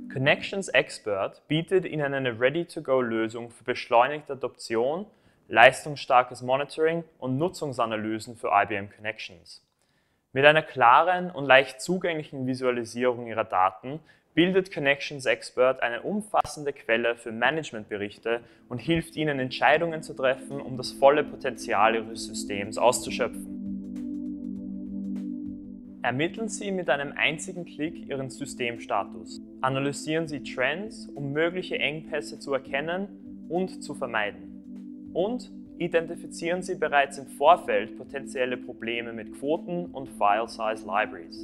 Connections Expert bietet Ihnen eine Ready-to-Go-Lösung für beschleunigte Adoption, leistungsstarkes Monitoring und Nutzungsanalysen für IBM Connections. Mit einer klaren und leicht zugänglichen Visualisierung Ihrer Daten bildet Connections Expert eine umfassende Quelle für Managementberichte und hilft Ihnen, Entscheidungen zu treffen, um das volle Potenzial Ihres Systems auszuschöpfen. Ermitteln Sie mit einem einzigen Klick Ihren Systemstatus. Analysieren Sie Trends, um mögliche Engpässe zu erkennen und zu vermeiden. Und identifizieren Sie bereits im Vorfeld potenzielle Probleme mit Quoten und File-Size Libraries.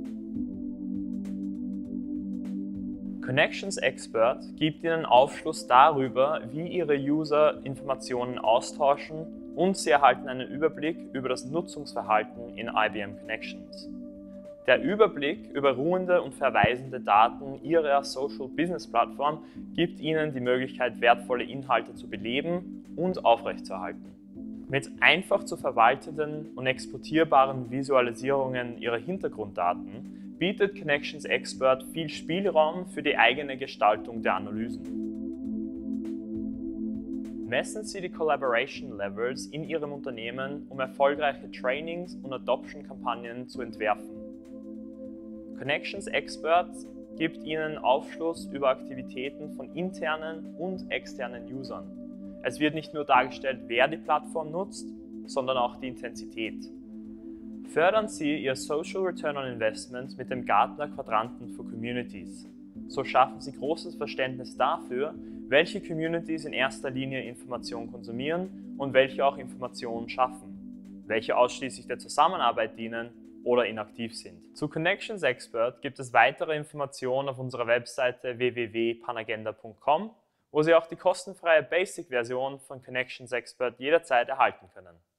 Connections Expert gibt Ihnen Aufschluss darüber, wie Ihre User Informationen austauschen, und Sie erhalten einen Überblick über das Nutzungsverhalten in IBM Connections. Der Überblick über ruhende und verweisende Daten Ihrer Social Business Plattform gibt Ihnen die Möglichkeit, wertvolle Inhalte zu beleben und aufrechtzuerhalten. Mit einfach zu verwaltenden und exportierbaren Visualisierungen Ihrer Hintergrunddaten bietet Connections Expert viel Spielraum für die eigene Gestaltung der Analysen. Messen Sie die Collaboration Levels in Ihrem Unternehmen, um erfolgreiche Trainings und Adoption-Kampagnen zu entwerfen. Connections Expert gibt Ihnen Aufschluss über Aktivitäten von internen und externen Usern. Es wird nicht nur dargestellt, wer die Plattform nutzt, sondern auch die Intensität. Fördern Sie Ihr Social Return on Investment mit dem Gartner Quadranten für Communities. So schaffen Sie großes Verständnis dafür, welche Communities in erster Linie Information konsumieren und welche auch Informationen schaffen, welche ausschließlich der Zusammenarbeit dienen oder inaktiv sind. Zu Connections Expert gibt es weitere Informationen auf unserer Webseite www.panagenda.com, wo Sie auch die kostenfreie Basic-Version von Connections Expert jederzeit erhalten können.